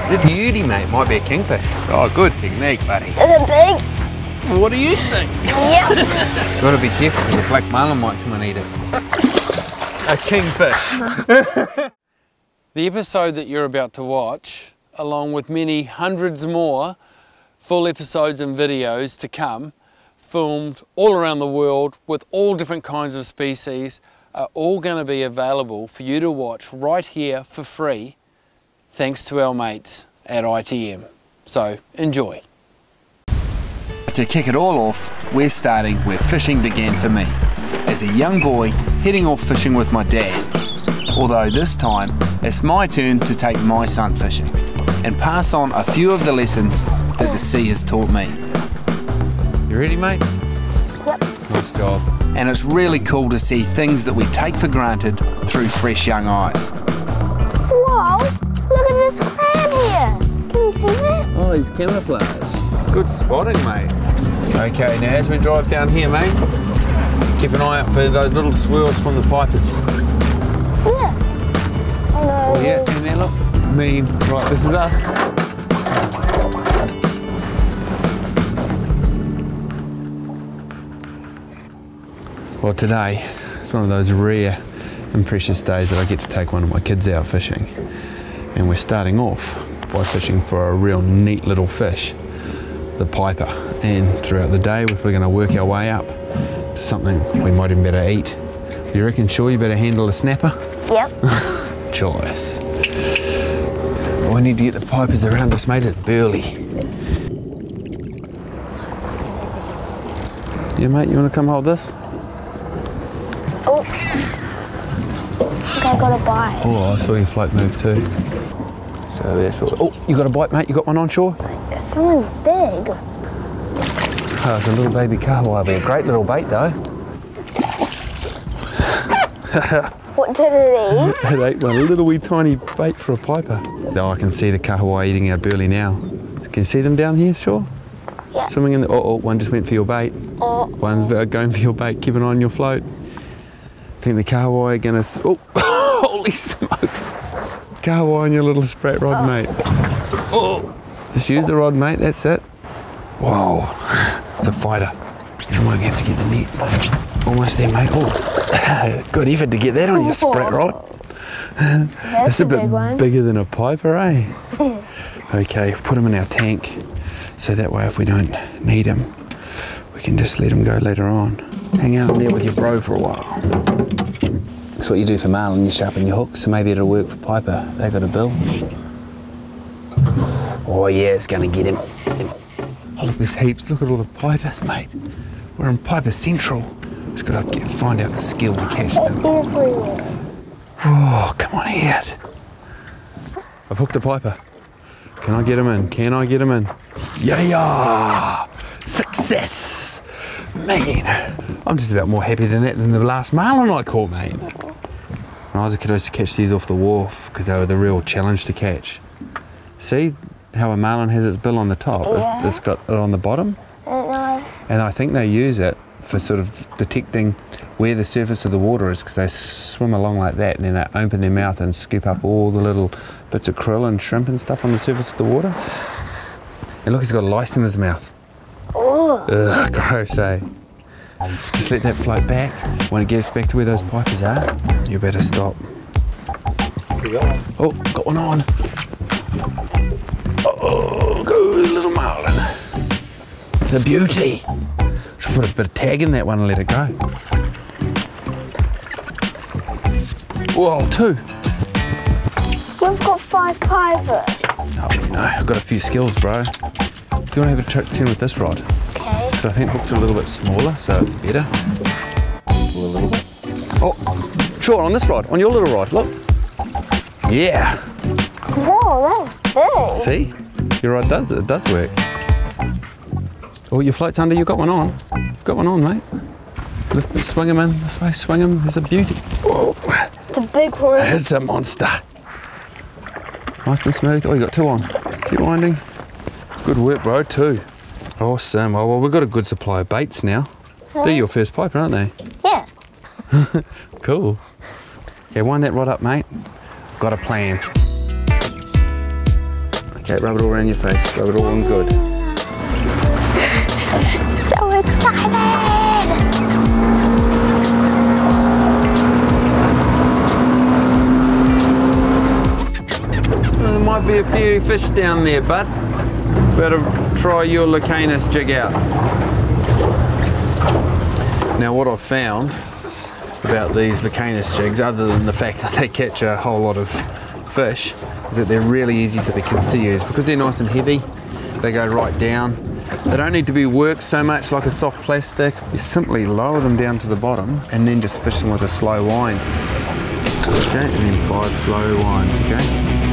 The beauty, mate, might be a kingfish. Oh, good technique, buddy. Is it big? What do you think? Yep. Gotta be careful, the black marlin might come and eat it. A kingfish. The episode that you're about to watch, along with many hundreds more full episodes and videos to come, filmed all around the world with all different kinds of species, are all going to be available for you to watch right here for free, thanks to our mates at ITM. So enjoy. To kick it all off, we're starting where fishing began for me, as a young boy heading off fishing with my dad. Although this time, it's my turn to take my son fishing and pass on a few of the lessons that the sea has taught me. You ready, mate? Yep. Nice job. And it's really cool to see things that we take for granted through fresh young eyes. Whoa, look at this crab here. Can you see that? Oh, he's camouflage. Good spotting, mate. Okay, now as we drive down here, mate, keep an eye out for those little swirls from the pipers. Yeah. Oh no. Oh yeah, in there, look. Mean. Right, this is us. Well, today it's one of those rare and precious days that I get to take one of my kids out fishing. And we're starting off by fishing for a real neat little fish, the piper. And throughout the day, we're probably going to work our way up to something we might even better eat. You reckon, sure, you better handle a snapper? Yep. Choice. We need to get the pipers around us, mate. It's burly. Yeah, mate, you want to come hold this? Oh. I got a bite. Oh, I saw your float move too. So that's what. Oh, you got a bite, mate? You got one on shore? There's someone big. Oh, it's a little baby kahawai. Be a great little bait though. What did it eat? It ate one little wee tiny bait for a piper. Oh, I can see the kahawai eating our burley now. Can you see them down here, sure? Yeah. Swimming in the. Oh, one just went for your bait. Oh. One's going for your bait. Keep an eye on your float. I think the kahawai are gonna. Oh, holy smokes! Kahawai on your little sprat rod, mate. Oh, just use the rod, mate. That's it. Whoa, it's a fighter. You might have to get the net, mate. Almost there, mate. Oh, good effort to get that on your sprat rod. That's a bit big one. bigger than a piper, eh? Okay, put him in our tank, so that way if we don't need him, we can just let him go later on. Hang out in there with your bro for a while. That's what you do for marlin, you sharpen your hook, so maybe it'll work for piper. They got a bill. Oh yeah, it's gonna get him. Oh look, there's heaps. Look at all the pipers, mate. We're in Piper Central. Just gotta find out the skill to catch them. Oh, come on, eat it. I've hooked a piper. Can I get him in? Can I get him in? Yeah! Success! Man, I'm just about more happy than that than the last marlin I caught, mate. When I was a kid, I used to catch these off the wharf because they were the real challenge to catch. See how a marlin has its bill on the top? Yeah. It's got it on the bottom. And I think they use it for sort of detecting where the surface of the water is, because they swim along like that and then they open their mouth and scoop up all the little bits of krill and shrimp and stuff on the surface of the water. And look, he's got lice in his mouth. Oh. Ugh, gross, eh? Just let that float back. When it gets back to where those pipers are, you better stop. Oh, got one on. Oh, go little marlin. It's a beauty. Just put a bit of tag in that one and let it go. Whoa, 2. You've got 5 pipers. Oh, you know, I've got a few skills, bro. Do you want to have a turn with this rod? Okay. So I think the hook's a little bit smaller, so it's better. Pull a little bit. Oh, sure, on this rod, on your little rod, look. Yeah. Whoa, that's big. See? Your rod does it, does work. Oh, your float's under, you've got one on. You've got one on, mate. Lift, swing him in this way, swing him, there's a beauty. Whoa. It's a big one. It's a monster. Nice and smooth. Oh, you got 2 on. Keep winding. Good work, bro, 2. Awesome. Oh, well, we've got a good supply of baits now. They're your first piper, aren't they? Yeah. Cool. Yeah, wind that rod up, mate. I've got a plan. Okay, rub it all around your face. Rub it all on good. So excited! There might be a few fish down there, bud. Better try your Lecanus jig out. Now what I've found about these Lecanus jigs, other than the fact that they catch a whole lot of fish, is that they're really easy for the kids to use because they're nice and heavy. They go right down. They don't need to be worked so much like a soft plastic. You simply lower them down to the bottom and then just fish them with a slow wind. Okay, and then 5 slow winds, okay?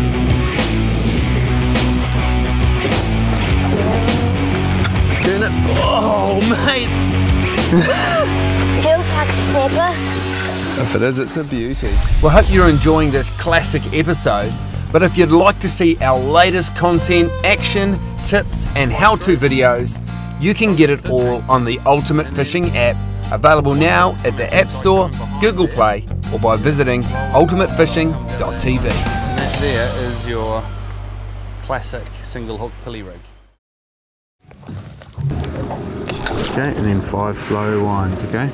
Turn it. Oh, mate! Feels like a snapper. If it is, it's a beauty. Well, I hope you're enjoying this classic episode, but if you'd like to see our latest content, action, tips and how-to videos, you can get it all on the Ultimate Fishing app, available now at the App Store, Google Play, or by visiting ultimatefishing.tv. And that there is your classic single hook pulley rig. Okay, and then 5 slow winds, okay?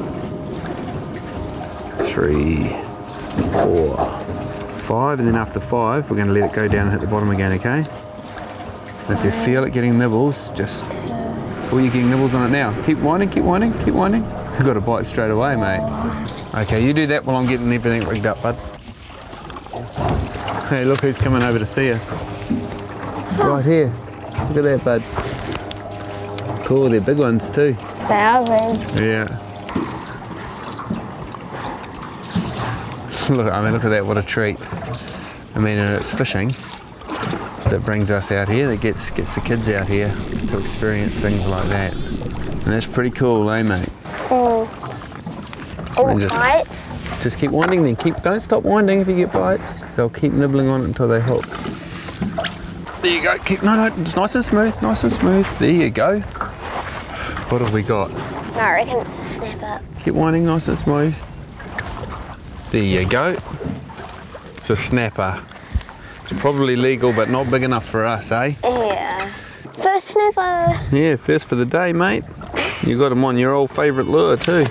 3, 4, 5, and then after 5, we're going to let it go down and hit the bottom again, okay? And if you feel it getting nibbles, just, you're getting nibbles on it now. Keep winding, keep winding, keep winding. You've got to bite straight away, mate. Okay, you do that while I'm getting everything rigged up, bud. Hey, look who's coming over to see us. Right here. Look at that, bud. Cool, they're big ones too. They are big. Yeah. Look, I mean, look at that, what a treat. I mean, and it's fishing that brings us out here, that gets the kids out here to experience things like that. And that's pretty cool, eh, mate? And bites? Just keep winding then, don't stop winding if you get bites. So I'll keep nibbling on it until they hook. There you go, no, it's nice and smooth, nice and smooth. There you go. What have we got? No, I reckon it's a snapper. Keep winding nice and smooth. There you go. It's a snapper. It's probably legal, but not big enough for us, eh? Yeah. First snapper. Yeah, first for the day, mate. You got them on your old favourite lure too.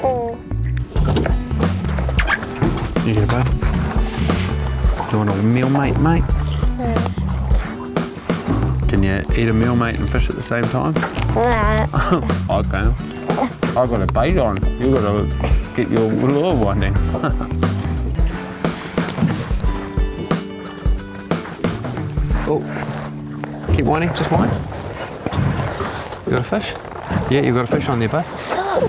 Yeah, bud. You want a meal mate, mate? Can you eat a meal mate and fish at the same time? Nah. I can. I've got a bait on. You've got to get your lure winding. Oh, keep winding, just wind. You got a fish? Yeah, you've got a fish on there, bud. Stop.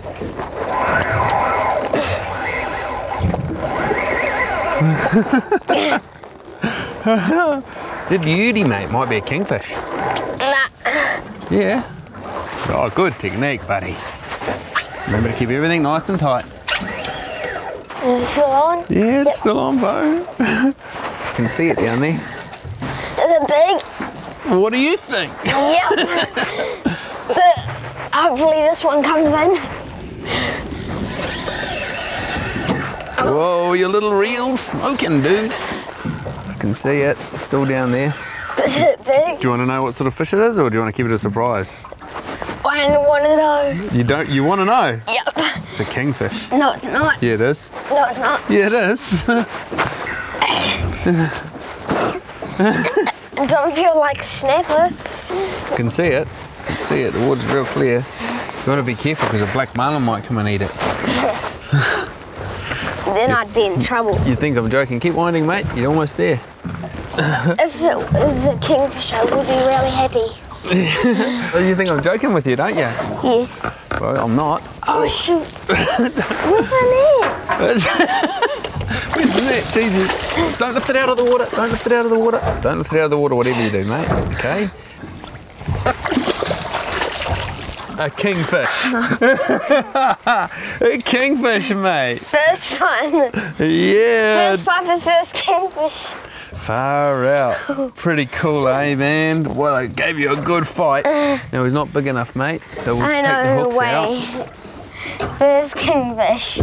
It's a beauty, mate. Might be a kingfish. Nah. Yeah. Oh, good technique, buddy. Remember to keep everything nice and tight. Is it still on? Yeah, it's still on, Bo. You can see it down there. Is it big? What do you think? Yep. But hopefully this one comes in. Whoa, your little reel's smoking, dude. I can see it. It's still down there. Is it big? Do you want to know what sort of fish it is, or do you want to keep it a surprise? I don't want to know. You don't? You want to know? Yep. It's a kingfish. No, it's not. Yeah, it is. No, it's not. Yeah, it is. Don't feel like a snapper. You can see it. You can see it. The water's real clear. You want to be careful because a black marlin might come and eat it. Then I'd be in trouble. You think I'm joking? Keep winding, mate. You're almost there. If it was a kingfish, I would be really happy. You think I'm joking with you, don't you? Yes. Well, I'm not. Oh, shoot. Where's the net? Where's the net? Jesus. Don't lift it out of the water. Don't lift it out of the water. Don't lift it out of the water, whatever you do, mate. Okay? A kingfish. A kingfish, mate. First one. Yeah. First papa, first kingfish. Far out. Pretty cool, eh, man? Well, I gave you a good fight. Now, he's not big enough, mate, so we'll just take the hooks out. First kingfish.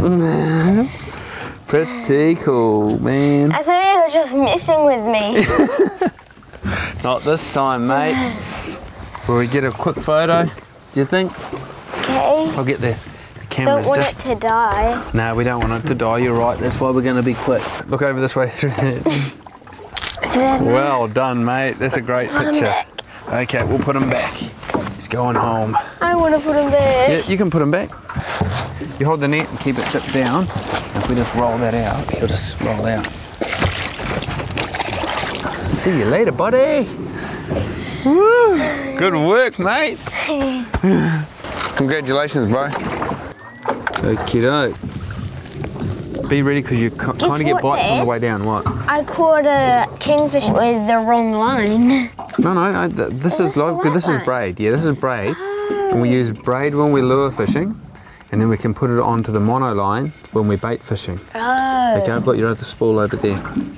Pretty cool, man. I think they were just messing with me. Not this time, mate. Will we get a quick photo, do you think? Okay. I'll get the cameras. Don't want it to die. No, we don't want it to die, you're right. That's why we're going to be quick. Look over this way through there. Well done, mate. That's a great picture. Okay, we'll put him back. He's going home. I want to put him back. Yeah, you can put him back. You hold the net and keep it tipped down. If we just roll that out, he'll just roll out. See you later, buddy. Woo. Good work, mate. Congratulations, bro. Okie doke. Be ready because you kind of get bites on the way down. What? I caught a kingfish with the wrong line. No. This is braid. Yeah, this is braid, and we use braid when we're lure fishing, and then we can put it onto the mono line when we're bait fishing. Oh. Okay, I've got your other spool over there.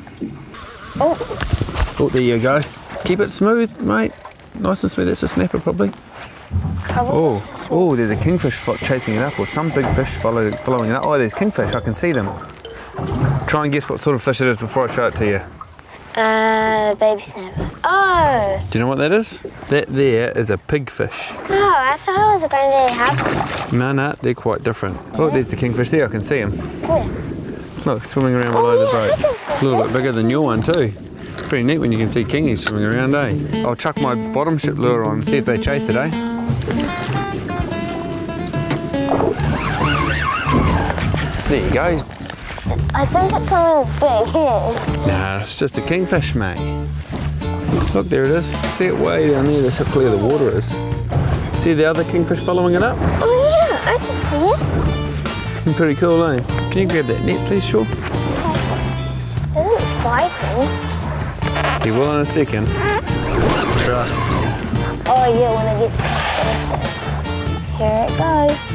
Oh, there you go. Keep it smooth, mate. Nice and smooth. That's a snapper, probably. Oh, there's a kingfish chasing it up, or some big fish following it up. Oh, there's kingfish. I can see them. Try and guess what sort of fish it is before I show it to you. Baby snapper. Oh. Do you know what that is? That there is a pigfish. Oh, I thought it was a granddaddy half. No, they're quite different. Oh, there's the kingfish there. I can see him. Where? Look, swimming around below the boat. A little bit bigger than your one too. Pretty neat when you can see kingies swimming around, eh? I'll chuck my bottom ship lure on and see if they chase it, eh? There you go. I think it's something big. Nah, it's just a kingfish, mate. Look, there it is. See it way down there? That's how clear the water is. See the other kingfish following it up? Oh yeah, I can see it. Pretty cool, eh? Can you grab that net, please, Shaw? Isn't it fighting? He will in a second. Trust me. Oh yeah, when I get here it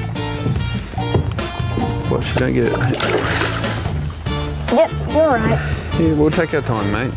goes. What, she don't get it? Yep, you're right. Yeah, we'll take our time, mate.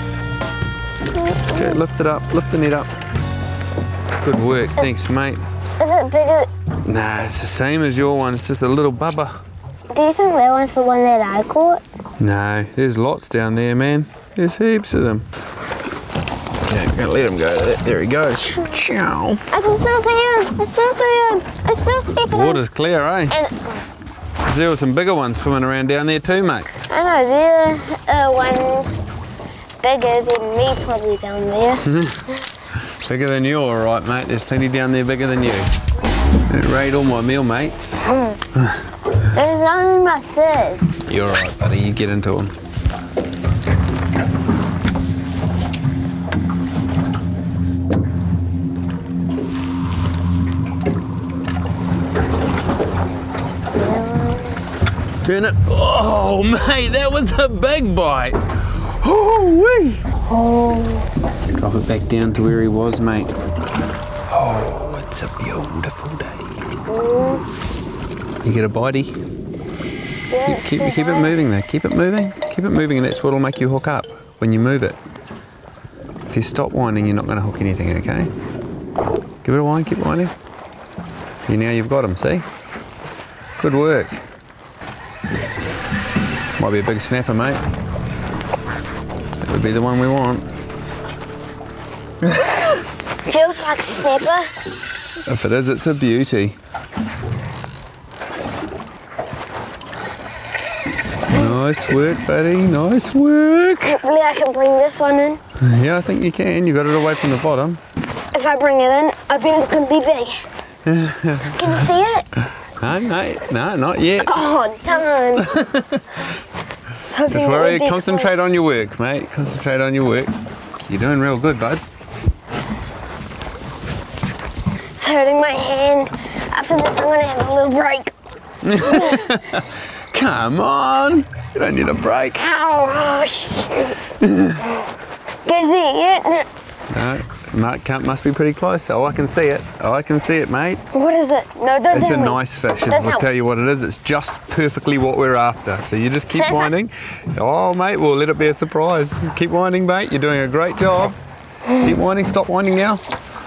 Okay, lift it up, lift the net up. Good work, thanks, mate. Is it bigger? Nah, it's the same as your one, it's just a little bubba. Do you think that one's the one that I caught? No, there's lots down there, man. There's heaps of them. Yeah, I'm gonna let him go. There he goes. Ciao. I can still see him. I still see him. I still see him. Water's clear, eh? And it's gone. There were some bigger ones swimming around down there too, mate. I know, they're ones bigger than me probably down there. Bigger than you, all right, mate. There's plenty down there bigger than you. It raid all my meal mates. There's none in my food. You're all right, buddy. You get into them. Turn it. Oh, mate, that was a big bite. Oh-wee. Oh. Drop it back down to where he was, mate. Oh, it's a beautiful day. You get a bitey? Yeah, Keep it moving there. Keep it moving. Keep it moving, and that's what'll make you hook up when you move it. If you stop winding, you're not going to hook anything, okay? Give it a wind, keep winding. Now you've got him, see? Good work. Might be a big snapper, mate. That would be the one we want. Feels like a snapper. If it is, it's a beauty. Nice work, buddy. Nice work. Hopefully I can bring this one in. Yeah, I think you can. You got it away from the bottom. If I bring it in, I bet it's going to be big. Can you see it? No, mate. No, not yet. Oh, darn. Just worry, concentrate on your work, mate. Concentrate on your work. You're doing real good, bud. It's hurting my hand. After this, I'm going to have a little break. Come on. You don't need a break. Ow, oh, shoot. Can you see it? No, must be pretty close. Oh, I can see it. Oh, I can see it, mate. What is it? No, don't It's tell a me. nice fish. Don't I'll tell tell you what it is. It's just perfectly what we're after. So you just keep Snapper. winding. Oh, mate, we'll let it be a surprise. Keep winding, mate. You're doing a great job. Keep winding. Stop winding now.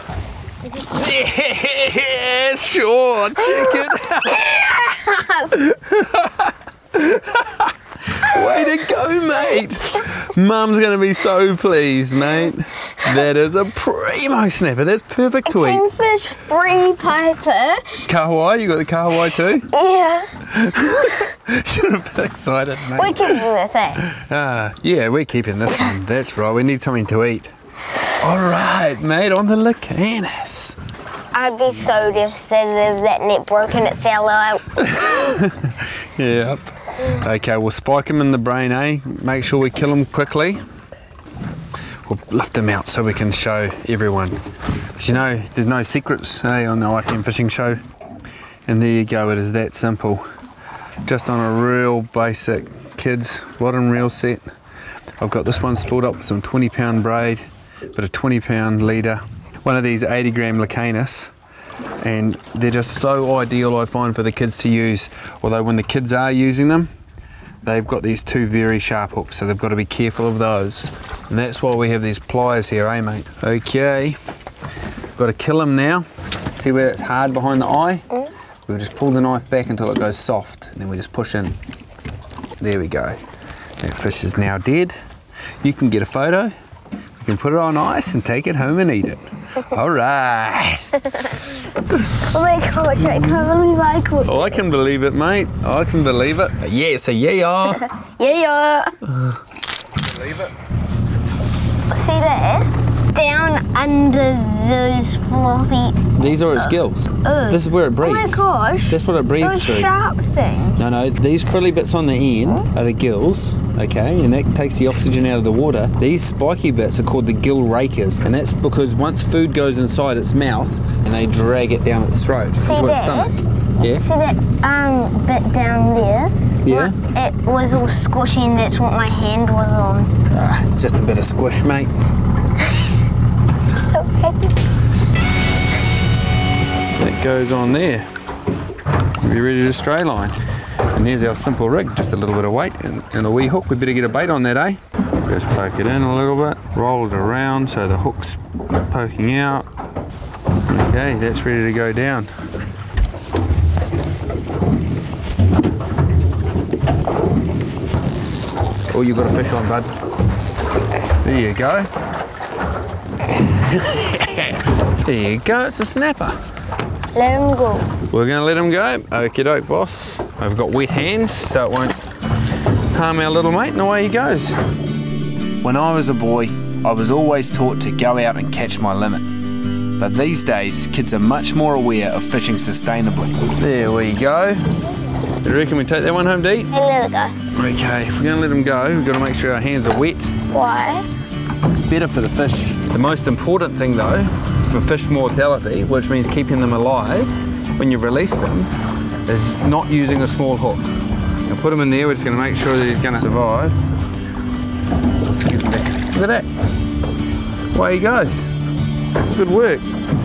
Yeah, sure. Check it. Way to go, mate. Mum's going to be so pleased, mate. That is a primo snapper. That's perfect to eat. Kingfish 3 Piper. Kahawai, you got the kahawai too? Yeah. Should have been excited, mate. We're keeping this, eh? Yeah, we're keeping this one. That's right, we need something to eat. All right, mate, on the Lucanus. I'd be so devastated if that net broke and it fell out. Yep. Okay, we'll spike him in the brain, eh? Make sure we kill him quickly. We'll lift him out so we can show everyone. But you know, there's no secrets, eh, on the ITM Fishing Show. And there you go, it is that simple. Just on a real basic kids rod and reel set. I've got this one spooled up with some 20-pound braid, but a 20-pound leader. One of these 80-gram Lucanus, and they're just so ideal, I find, for the kids to use. Although when the kids are using them, they've got these 2 very sharp hooks, so they've got to be careful of those. And that's why we have these pliers here, eh, mate? Okay, got to kill him now. See where it's hard behind the eye? We just pull the knife back until it goes soft, and then we just push in. There we go. That fish is now dead. You can get a photo. You can put it on ice and take it home and eat it. All right. Oh my gosh, I can't believe I could. Oh, I can believe it, mate. I can believe it. Yeah, say yeah. Yeah. Believe it. See there? Down under those floppy... These are its gills. This is where it breathes. Oh my gosh. That's what it breathes Those through. sharp things. No, these frilly bits on the end are the gills, okay, and that takes the oxygen out of the water. These spiky bits are called the gill rakers, and that's because once food goes inside its mouth, and they drag it down its throat into its stomach. Yeah? See that bit down there? Yeah? Well, it was all squishy and that's what my hand was on. It's just a bit of squish, mate. I'm so happy. That goes on there. Be ready to stray line. And there's our simple rig, just a little bit of weight and a wee hook. We better get a bait on that, eh? Just poke it in a little bit, roll it around so the hook's poking out. Okay, that's ready to go down. Oh, you got a fish on, bud. There you go. There you go, it's a snapper. Let him go. We're gonna let him go. Okie doke, boss. I've got wet hands, so it won't harm our little mate, and away he goes. When I was a boy, I was always taught to go out and catch my limit. But these days, kids are much more aware of fishing sustainably. There we go. You reckon we take that one home to eat? Hey, let it go. Okay, if we're gonna let him go, we've got to make sure our hands are wet. Why? It's better for the fish. The most important thing though, for fish mortality, which means keeping them alive when you release them, is not using a small hook. Now put him in there, we're just going to make sure that he's going to survive. Let's get him back. Look at that. Away he goes. Good work.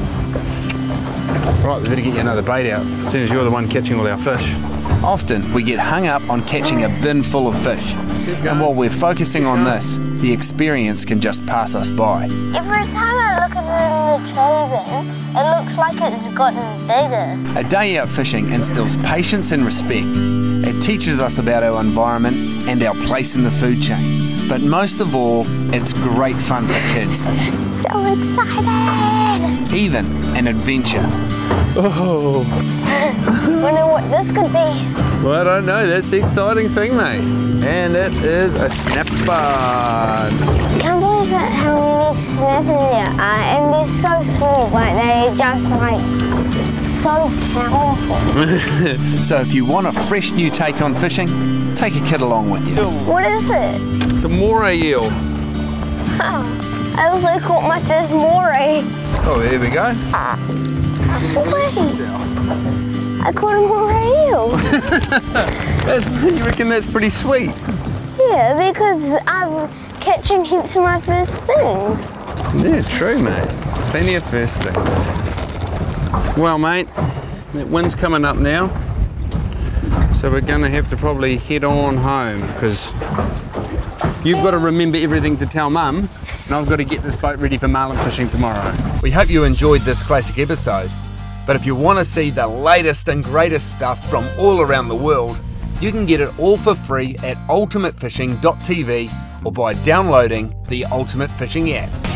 Right, we better get you another bait out, as soon as you're the one catching all our fish. Often we get hung up on catching a bin full of fish. And while we're focusing on this, the experience can just pass us by. Every time I look at it in the trolley bin, it looks like it's gotten bigger. A day out fishing instills patience and respect. It teaches us about our environment and our place in the food chain. But most of all, it's great fun for kids. So excited! Even an adventure. Oh. Wonder what this could be. Well, I don't know. That's the exciting thing, mate. And it is a snapper. I can't believe that how many snappers there are, and they're so small, but they're just like so powerful. So if you want a fresh new take on fishing, take a kid along with you. What is it? It's a moray eel. Oh, I also caught my first moray. Oh, there we go. Sweet. I caught a moray eel. You reckon that's pretty sweet? Yeah, because I'm catching heaps of my first things. Yeah, true, mate. Plenty of first things. Well, mate, that wind's coming up now, so we're going to have to probably head on home because you've got to remember everything to tell Mum, and I've got to get this boat ready for marlin fishing tomorrow. We hope you enjoyed this classic episode, but if you want to see the latest and greatest stuff from all around the world, You can get it all for free at ultimatefishing.tv or by downloading the Ultimate Fishing app.